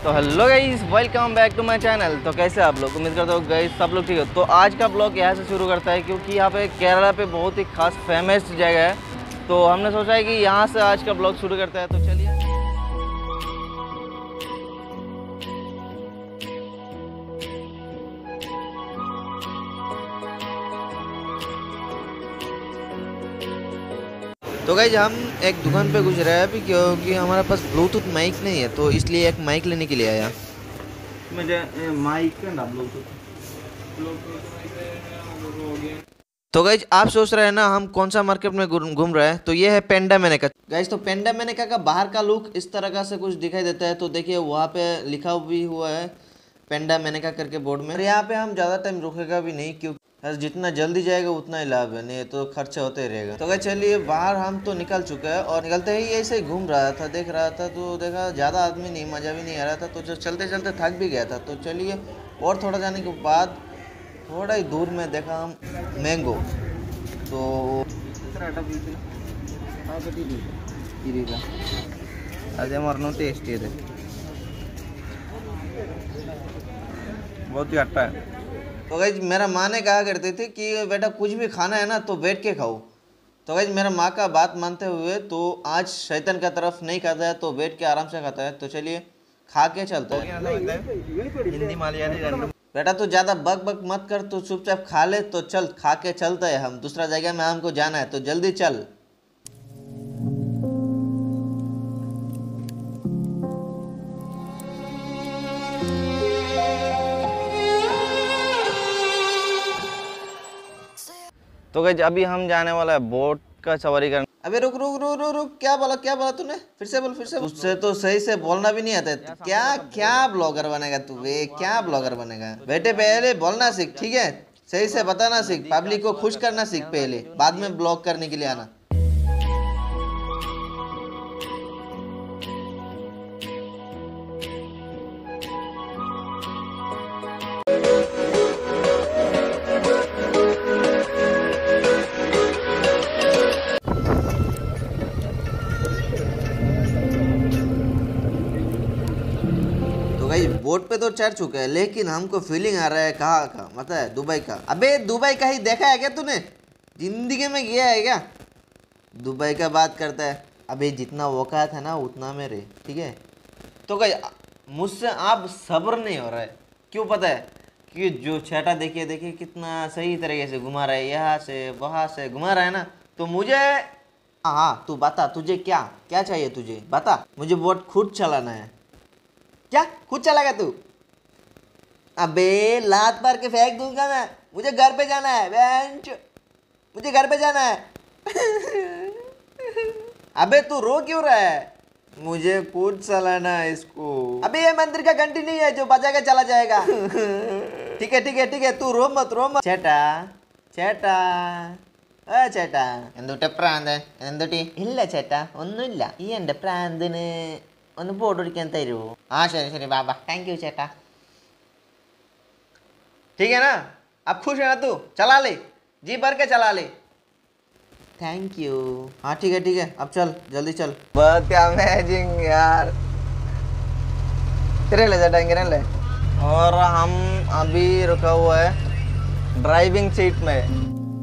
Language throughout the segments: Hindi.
तो hello guys, welcome back to my channel. तो कैसे आप लोग, उम्मीद करता हूँ गाइस सब लोग ठीक है। तो आज का ब्लॉग यहाँ से शुरू करता है क्योंकि यहाँ पे केरला पे बहुत ही खास फेमस जगह है। तो हमने सोचा है कि यहाँ से आज का ब्लॉग शुरू करता है। तो चलिए। तो गाइस हम एक दुकान पे गुजरे हैं अभी क्योंकि हमारे पास ब्लूटूथ माइक नहीं है, तो इसलिए एक माइक लेने के लिए आया। मुझे माइक ना ब्लूटूथ। तो गाइज आप सोच रहे हैं ना हम कौन सा मार्केट में घूम रहे हैं, तो ये है पेंडा मेनेका। गाइज तो पेंडा मेनेका का बाहर का लुक इस तरह का से कुछ दिखाई देता है। तो देखिए वहाँ पे लिखा भी हुआ है पेंडा मेनेका करके बोर्ड में। यहाँ पे हम ज़्यादा टाइम रुकेगा भी नहीं क्योंकि जितना जल्दी जाएगा उतना ही लाभ है, नहीं तो खर्चा होते ही रहेगा। तो गाइज चलिए बाहर हम तो निकल चुके हैं और निकलते ही ऐसे ही घूम रहा था, देख रहा था तो देखा ज़्यादा आदमी नहीं, मज़ा भी नहीं आ रहा था। तो जो चलते चलते थक भी गया था। तो चलिए और थोड़ा जाने के बाद थोड़ा ही दूर में देखा हम मैंगो। तो अरे मरनो टेस्टी है, बहुत ही अच्छा है। तो गाइज मेरा माँ ने कहा करती थी कि बेटा कुछ भी खाना है ना तो बैठ के खाओ। तो गाइज मेरा माँ का बात मानते हुए तो आज शैतान का तरफ नहीं खाता है, तो बैठ के आराम से खाता है। तो चलिए खा के चलते हैं। हिंदी मलयाली बेटा तू ज़्यादा बक बक मत कर, तू चुपचाप खा ले। तो चल खा के चलते हैं, हम दूसरा जगह में हमको जाना है, तो जल्दी चल। तो गाइस अभी हम जाने वाला है बोट का सवारी करने। अबे रुक रुक रुक रुक रुक, क्या बोला तूने? फिर से बोल, फिर से। उससे तो सही से बोलना भी नहीं आता है। क्या क्या ब्लॉगर बनेगा तू? वे क्या ब्लॉगर बनेगा? बेटे पहले बोलना सीख, ठीक है? सही से बताना सीख, पब्लिक को खुश करना सीख पहले, बाद में ब्लॉग करने के लिए आना। बोट पे तो चढ़ चुके हैं, लेकिन हमको फीलिंग आ रहा है कहाँ का, मतलब है दुबई का। अबे दुबई का ही देखा है क्या तूने? जिंदगी में गया है क्या? दुबई का बात करता है। अबे जितना औकात है ना उतना में रहे, ठीक है? तो गाइस मुझसे आप सब्र नहीं हो रहा है, क्यों पता है? कि जो छेटा देखिए देखिए कितना सही तरीके से घुमा रहा है, यहाँ से वहाँ से घुमा रहा है ना। तो मुझे हाँ तू बता, तुझे क्या क्या चाहिए? तुझे बता, मुझे बोट खुद चलाना है। क्या खुद चलाएगा तू? अबे लात मार के फेंक दूंगा मैं। मुझे घर पे जाना है बेंच, मुझे घर पे जाना है। अबे तू रो क्यों रहा है? मुझे खुद चलाना है इसको। अबे ये मंदिर का घंटी नहीं है जो बजा के चला जाएगा। ठीक है ठीक है ठीक है, तू रो मत रो मत। ചേട്ടാ ചേട്ടാ ചേട്ടാ എന്തുട്ടെ പ്രാന്ത്? എന്തുട്ടി? ഇല്ല ചേട്ടാ ഒന്നുമില്ല. ഈ എൻ്റെ പ്രാന്തിന് ഒന്ന് ബോർഡ് ഒടിക്കാൻ തരുമോ? ആ ശരി ശരി ബാബा, थैंक यू ചേട്ടാ। ठीक है ना? अब खुश है ना तू? चला ले, जी भर के चला ले। Thank you. हाँ ठीक है अब चल जल्दी चल। बहुत अमेजिंग यार, तेरे ले जाएंगे ले। और हम अभी रुका हुआ है ड्राइविंग सीट में।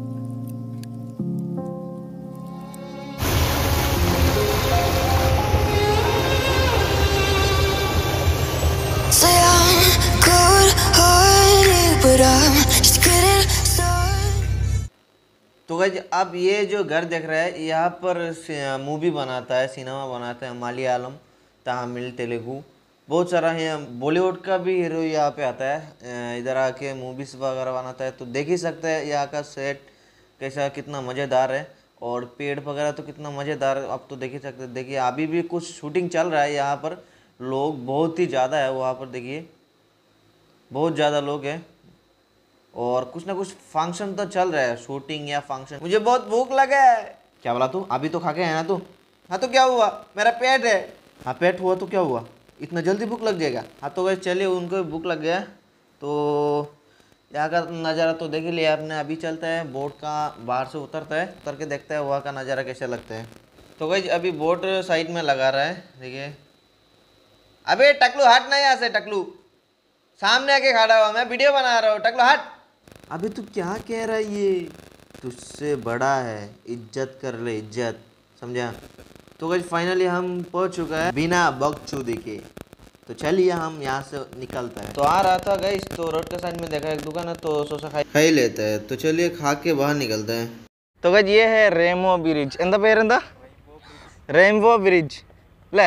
तो गाइस अब ये जो घर देख रहा है यहाँ पर मूवी बनाता है, सिनेमा बनाता है, मलयालम, तमिल, तेलुगु, बहुत सारा है। बॉलीवुड का भी हीरो यहाँ पे आता है, इधर आके मूवीज वगैरह बनाता है। तो देख ही सकते हैं यहाँ का सेट कैसा, कितना मज़ेदार है, और पेड़ वगैरह तो कितना मज़ेदार है, अब तो देख ही सकते हैं। देखिए अभी भी कुछ शूटिंग चल रहा है यहाँ पर, लोग बहुत ही ज़्यादा है वहाँ पर, देखिए बहुत ज़्यादा लोग हैं, और कुछ ना कुछ फंक्शन तो चल रहा है, शूटिंग या फंक्शन। मुझे बहुत भूख लगा है। क्या बोला तू? अभी तो खा के है ना तू? हाँ तो क्या हुआ, मेरा पेट है। हाँ पेट हुआ तो क्या हुआ, इतना जल्दी भूख लग जाएगा? हाँ तो वैसे चलिए, उनको भूख लग गया। तो यहाँ का नज़ारा तो देख ही लिया आपने। अभी चलता है बोट का, बाहर से उतरता है, उतर के देखता है वहाँ का नज़ारा कैसा लगता है। तो गाइस अभी बोट साइड में लगा रहा है, देखिए अबे टकलू हट ना यहाँ से, टकलू सामने आके खड़ा हुआ, मैं वीडियो बना रहा हूँ, टकलू हट। अबे तू क्या कह रहा है, ये तुझसे बड़ा है, इज्जत कर ले, इज्जत, समझा। तो गाइस फाइनली हम पहुंच चुका है बिना बकचोदी के। तो चलिए हम यहाँ से निकलता है। तो आ रहा था गाइस, तो रोड के साइड में देखा एक दुकान है, तो सोचा खा ही लेता है। तो चलिए खा के बाहर निकलते हैं। तो गाइस ये है रेमो ब्रिज, एंदा पेरेंदा रेमो ब्रिज ले,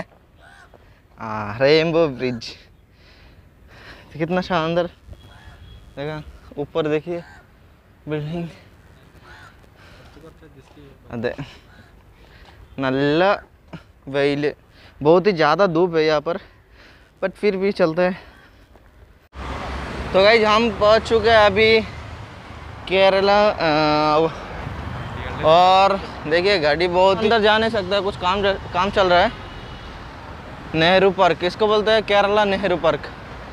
रेमो ब्रिज कितना शानदार, देखा ऊपर देखिए बिल्डिंग, अदे नल्ला वेल, बहुत ही ज़्यादा धूप है यहाँ पर, बट फिर भी चलता है। तो गाइस हम पहुँच चुके हैं अभी केरला, और देखिए गाड़ी बहुत अंदर जा नहीं सकता, कुछ काम चल रहा है। नेहरू पार्क इसको बोलते हैं, केरला नेहरू पार्क,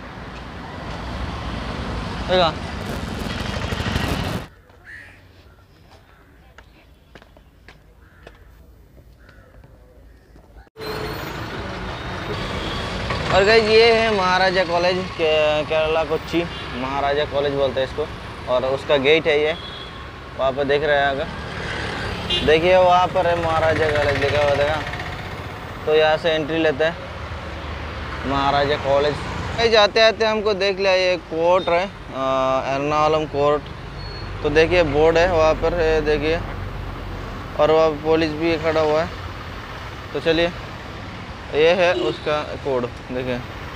देखा। और गाइस ये है महाराजा कॉलेज, केरला कोच्चि महाराजा कॉलेज बोलते हैं इसको, और उसका गेट है ये, वहाँ पर देख रहे हैं अगर, देखिए वहाँ पर है महाराजा कॉलेज लिखा हुआ, देखा। तो यहाँ से एंट्री लेते हैं महाराजा कॉलेज। कहीं जाते आते हमको देख लिया ये कोर्ट है, एर्नाकुलम कोर्ट। तो देखिए बोर्ड है वहाँ पर है, देखिए, और वहाँ पुलिस भी खड़ा हुआ है। तो चलिए ये है उसका कोड, देखिए।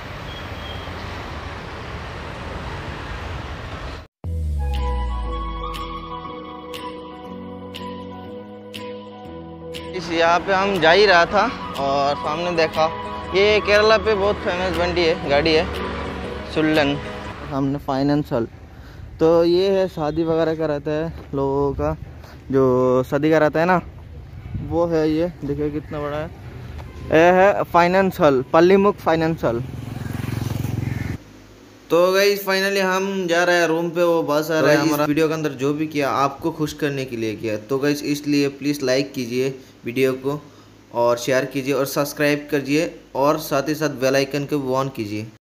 इस यहाँ पे हम जा ही रहा था और सामने देखा ये केरला पे बहुत फेमस बंडी है, गाड़ी है सुल्लन, सामने फाइनेंस हॉल। तो ये है शादी वगैरह का रहता है लोगों का, जो शादी का रहता है ना, वो है ये, देखिए कितना बड़ा है। यह है finance hall, Pallimukku finance hall. तो गाइस फाइनली हम जा रहे हैं रूम पे, वो बस आ रहा है। हमारा वीडियो के अंदर जो भी किया आपको खुश करने के लिए किया। तो गाइस इसलिए प्लीज़ लाइक कीजिए वीडियो को, और शेयर कीजिए, और सब्सक्राइब कीजिए, और साथ ही साथ बेल आइकन को भी ऑन कीजिए।